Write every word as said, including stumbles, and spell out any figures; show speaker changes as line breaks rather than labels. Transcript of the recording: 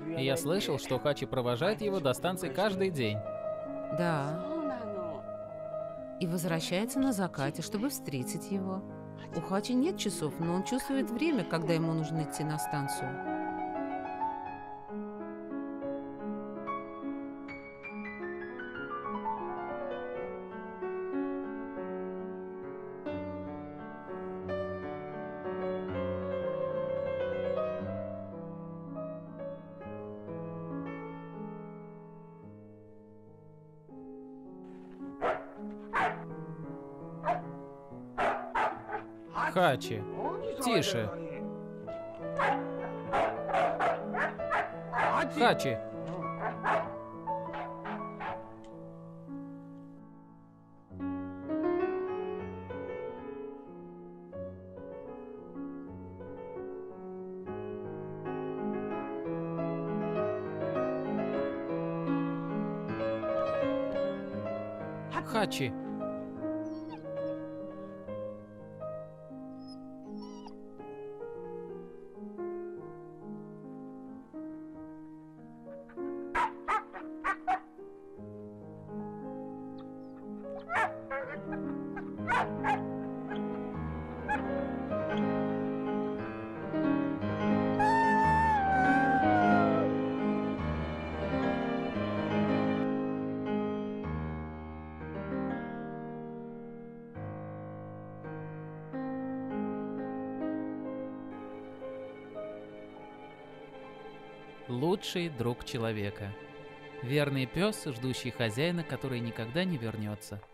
И я слышал, что Хачи провожает его до станции каждый день.
Да. И возвращается на закате, чтобы встретить его. У Хачи нет часов, но он чувствует время, когда ему нужно идти на станцию.
Хачи, тише. Хачи. Хачи. Лучший друг человека. Верный пес, ждущий хозяина, который никогда не вернется.